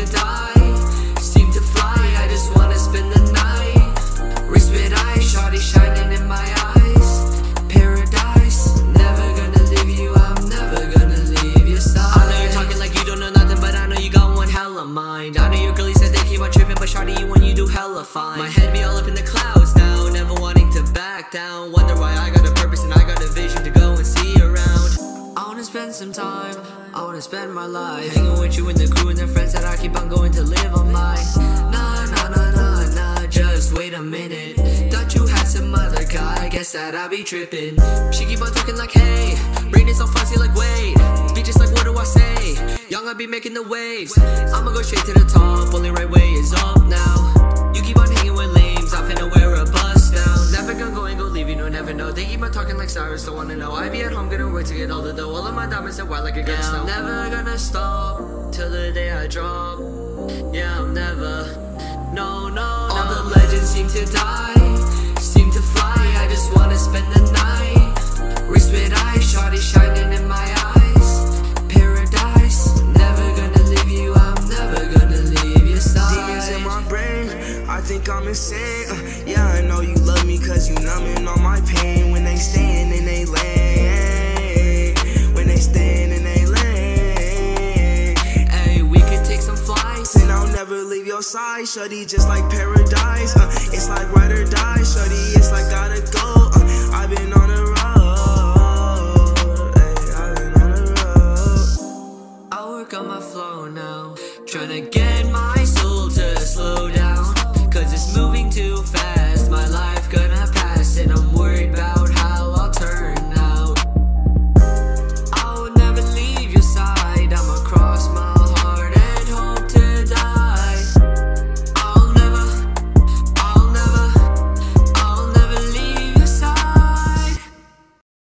die. Seem to fly, I just wanna spend the night. Wrist with eyes, shawty shining in my eyes. Paradise, never gonna leave you, I'm never gonna leave your side. I know you're talking like you don't know nothing, but I know you got one hella mind. I know your girlie said they keep on tripping, but shawty, you when you do hella fine. My head be all up in the clouds now, never wanting to back down. Wonder why I got a purpose and I got a vision to go and see around. I wanna spend some time, I wanna spend my life hanging with you and the crew and the friends that I keep on going to live on mine. Nah, just wait a minute. Thought you had some other guy, guess that I be tripping. She keep on talking like, hey, brain is so fuzzy like, wait. Speeches like, what do I say? Young, I be making the waves. I'ma go straight to the top, only right way is up now. You keep on hanging with lames, I finna wear a bust down. Never gonna go and go leave you, no, never know. They keep on talking like stars, don't wanna know. I be at home, gonna work to get all the dough. All of my diamonds are white like a good snow. I'm never gonna stop, till the day I drop. Yeah, I'm never, no. All the legends seem to die, seem to fly, I just wanna spend the night. Wrist with eyes, shawty shining in my eyes. Paradise, never gonna leave you, I'm never gonna leave your side. Demons in my brain, I think I'm insane. Yeah, I know you love me cause you numbing all my pain. When they stand in they lane, when they stand in they lane. Hey, we could take some flights and I'll never leave your side, shawty, just like paradise. It's like ride or die, shawty, it's like gotta go. I've been on the road, I've been on the road. I work on my flow now, tryna get my soul to slow down, cause it's moving too fast.